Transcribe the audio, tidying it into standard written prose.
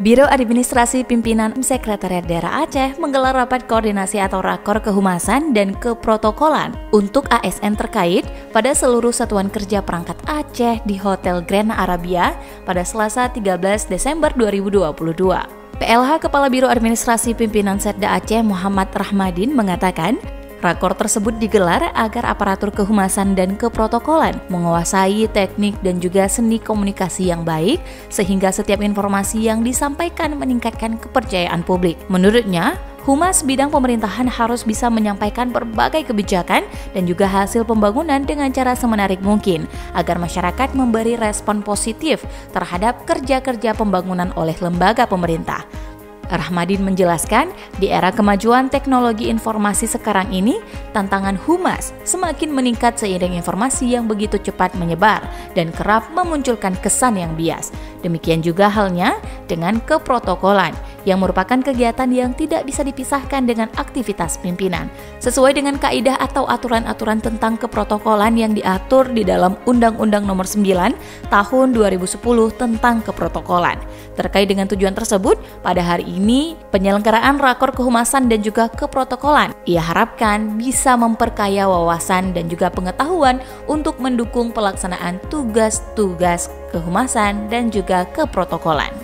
Biro Administrasi Pimpinan Sekretariat Daerah Aceh menggelar rapat koordinasi atau rakor kehumasan dan keprotokolan untuk ASN terkait pada seluruh satuan kerja perangkat Aceh di Hotel Grand Arabia pada Selasa 13 Desember 2022. PLH Kepala Biro Administrasi Pimpinan Setda Aceh Muhammad Rahmadin mengatakan, rakor tersebut digelar agar aparatur kehumasan dan keprotokolan menguasai teknik dan juga seni komunikasi yang baik sehingga setiap informasi yang disampaikan meningkatkan kepercayaan publik. Menurutnya, Humas bidang pemerintahan harus bisa menyampaikan berbagai kebijakan dan juga hasil pembangunan dengan cara semenarik mungkin agar masyarakat memberi respon positif terhadap kerja-kerja pembangunan oleh lembaga pemerintah. Rahmadin menjelaskan, di era kemajuan teknologi informasi sekarang ini, tantangan humas semakin meningkat seiring informasi yang begitu cepat menyebar dan kerap memunculkan kesan yang bias. Demikian juga halnya dengan keprotokolan, yang merupakan kegiatan yang tidak bisa dipisahkan dengan aktivitas pimpinan, sesuai dengan kaidah atau aturan-aturan tentang keprotokolan yang diatur di dalam Undang-Undang Nomor 9 Tahun 2010 tentang keprotokolan. Terkait dengan tujuan tersebut, pada hari ini penyelenggaraan rakor kehumasan dan juga keprotokolan ia harapkan bisa memperkaya wawasan dan juga pengetahuan untuk mendukung pelaksanaan tugas-tugas kehumasan dan juga keprotokolan.